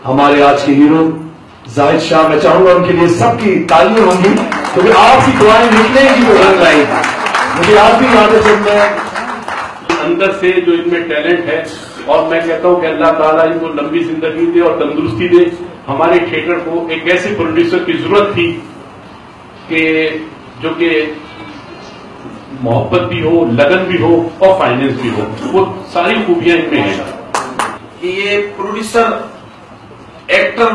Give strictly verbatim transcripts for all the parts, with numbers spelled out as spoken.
हमारे आज के हीरो जाहिद शाह, मैं चाहूंगा उनके लिए सबकी तालियां होंगी क्योंकि तो आपकी दुआएं निकलेंगी तो रंग लाई। मुझे आज भी याद है जब मैं अंदर से जो इनमें टैलेंट है, और मैं कहता हूं कि अल्लाह ताला इनको लंबी जिंदगी दे और तंदुरुस्ती दे। हमारे थिएटर को एक ऐसे प्रोड्यूसर की जरूरत थी कि जो कि मोहब्बत भी हो, लगन भी हो और फाइनेंस भी हो, वो सारी खूबियां इनमें हैं। कि ये प्रोड्यूसर, एक्टर,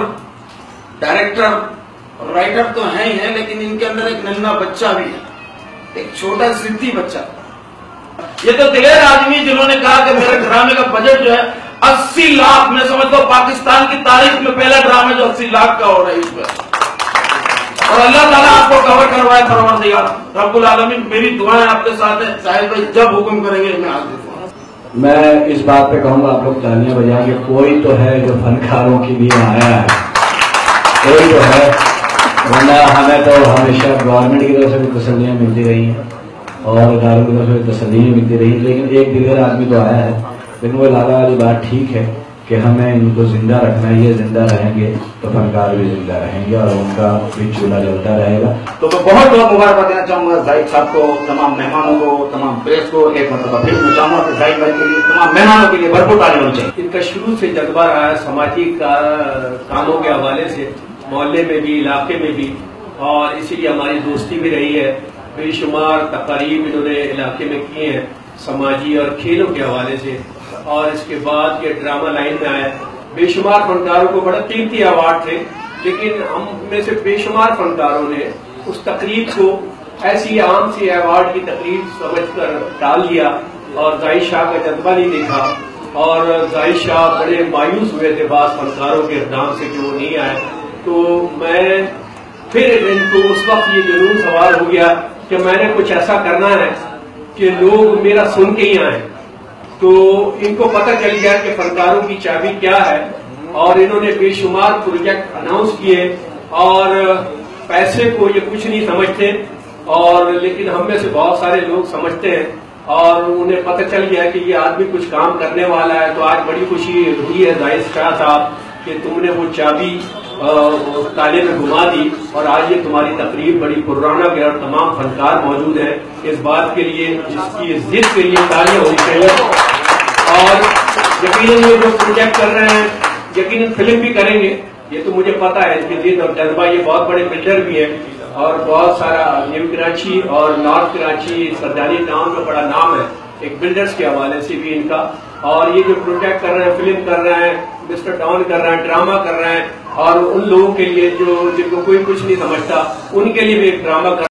डायरेक्टर, राइटर तो है ही है, लेकिन इनके अंदर एक नन्हा बच्चा भी है, एक छोटा जिद्दी बच्चा। ये तो दिलेर आदमी जिन्होंने कहा कि मेरे ड्रामे का बजट जो है अस्सी लाख, मैं समझता हूँ पाकिस्तान की तारीख में पहला ड्रामा जो अस्सी लाख का हो रहा है इसमें, और अल्लाह ताला आपको कवर करवाए परवरदिगार रब्बुल आलमीन। मेरी दुआएं आपके साथ है। जाहिद भाई जब हुक्म करेंगे मैं हाजिर हूँ। मैं इस बात पे कहूंगा आप लोग तालियां बजाएंगे, कोई तो है जो फनकारों के लिए आया है, कोई तो है, वरना हमें तो हमेशा गवर्नमेंट की तरफ से भी तसल्लियां मिलती रही हैं और इदारों की तरफ से तसल्लियां मिलती रही, लेकिन एक दिलेर आदमी तो आया है। लेकिन वो लाला वाली बात ठीक है कि हमें इनको जिंदा रखना है, ये जिंदा रहेंगे तो फनकार भी जिंदा रहेंगे और उनका भी चूल्हा जलता रहेगा। तो मैं बहुत बहुत मुबारक देना चाहूंगा जाहिद साहब को, तमाम मेहमानों को, तमाम प्रेस को। एक मतलब फिर मैं चाहूंगा कि जाहिद भाई के लिए, तमाम मेहमानों के लिए भरपूर ताली होनी चाहिए। इनका शुरू से जज्बा रहा है सामाजिक का, कामों के हवाले से, मोहल्ले में भी, इलाके में भी, और इसीलिए हमारी दोस्ती भी रही है। बेशुमार तकारीब इन्होंने इलाके में किए हैं समाजी और खेलों के हवाले से, और इसके बाद ये ड्रामा लाइन में आया। बेशुमार फनकारों को बड़ा कीमती अवार्ड थे, लेकिन हम में से बेशुमार फनकारों ने उस तकरीब को ऐसी आम सी अवार्ड की तकरीब समझकर टाल दिया और जाहिद शाह का जज्बा नहीं देखा, और जाहिद शाह बड़े मायूस हुए थे बास फनकारों के इक़दाम से कि वो नहीं आए। तो मैं फिर इनको उस वक्त ये जरूर सवाल हो गया कि मैंने कुछ ऐसा करना है कि लोग मेरा सुन के ही आए। तो इनको पता चल गया कि फनकारों की चाबी क्या है, और इन्होंने बेशुमार प्रोजेक्ट अनाउंस किए, और पैसे को ये कुछ नहीं समझते, और लेकिन हम में से बहुत सारे लोग समझते हैं, और उन्हें पता चल गया कि ये आदमी कुछ काम करने वाला है। तो आज बड़ी खुशी हुई है जाहिद शाह साहब कि तुमने वो चाबी ताले में घुमा दी, और आज ये तुम्हारी तकरीब बड़ी पुराना गया और तमाम फनकार मौजूद हैं। इस बात के लिए, जिसकी जिद के लिए तालियां होनी चाहिए। और यकीनन ये जो प्रोजेक्ट कर रहे हैं, यकीनन फिल्म भी करेंगे, ये तो मुझे पता है। इसकी जिद और जज्बा, ये बहुत बड़े बिल्डर भी है, और बहुत सारा न्यू कराची और नॉर्थ कराची सरदारी टाउन में बड़ा नाम है एक बिल्डर्स के हवाले से भी इनका। और ये जो प्रोजेक्ट कर रहे हैं, फिल्म कर रहे हैं, मिस्टर डॉन कर रहे हैं, ड्रामा कर रहे हैं, और उन लोगों के लिए जो जिनको कोई कुछ नहीं समझता, उनके लिए भी एक ड्रामा कर